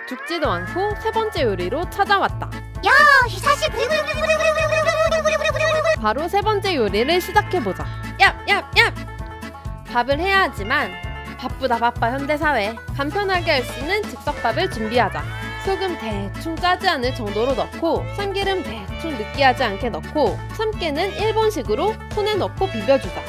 죽지도 않고 세 번째 요리로 찾아왔다. 야, 사실 바로 세 번째 요리를 시작해보자. 얍얍얍! 밥을 해야 하지만 바쁘다 바빠 현대사회. 간편하게 할 수 있는 즉석밥을 준비하자. 소금 대충 짜지 않을 정도로 넣고 참기름 대충 느끼하지 않게 넣고 참깨는 일본식으로 손에 넣고 비벼주자.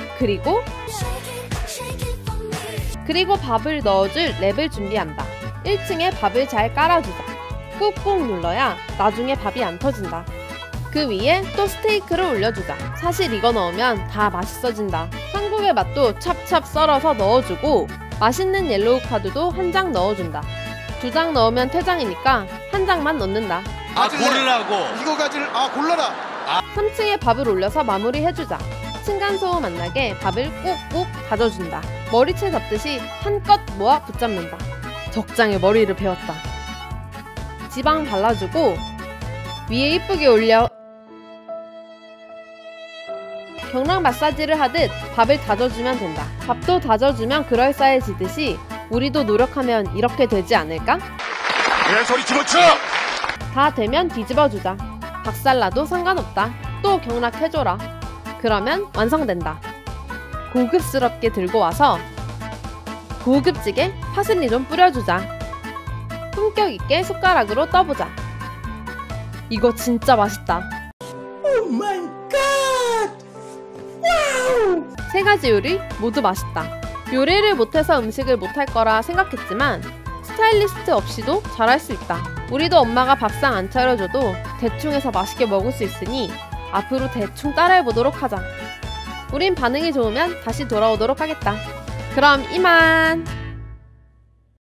그리고 밥을 넣어줄 랩을 준비한다. 1층에 밥을 잘 깔아주자. 꾹꾹 눌러야 나중에 밥이 안 터진다. 그 위에 또 스테이크를 올려주자. 사실 이거 넣으면 다 맛있어진다. 한국의 맛도 찹찹 썰어서 넣어주고 맛있는 옐로우 카드도 한 장 넣어준다. 2장 넣으면 퇴장이니까 한 장만 넣는다. 고르라고. 이거 가지를 골라라. 3층에 밥을 올려서 마무리해주자. 층간소음 안 나게 밥을 꾹꾹 다져준다. 머리채 잡듯이 한껏 모아 붙잡는다. 적장에 머리를 베었다. 지방 발라주고 위에 이쁘게 올려 경락 마사지를 하듯 밥을 다져주면 된다. 밥도 다져주면 그럴싸해지듯이 우리도 노력하면 이렇게 되지 않을까? 그냥 소리 집어쳐! 다 되면 뒤집어주자. 박살나도 상관없다. 또 경락해줘라. 그러면 완성된다. 고급스럽게 들고 와서 고급지게 파슬리 좀 뿌려주자. 품격 있게 숟가락으로 떠보자. 이거 진짜 맛있다. 오 마이 갓! 와우! 세 가지 요리 모두 맛있다. 요리를 못해서 음식을 못할 거라 생각했지만 스타일리스트 없이도 잘할 수 있다. 우리도 엄마가 밥상 안 차려줘도 대충 해서 맛있게 먹을 수 있으니 앞으로 대충 따라해보도록 하자. 우린 반응이 좋으면 다시 돌아오도록 하겠다. 그럼 이만!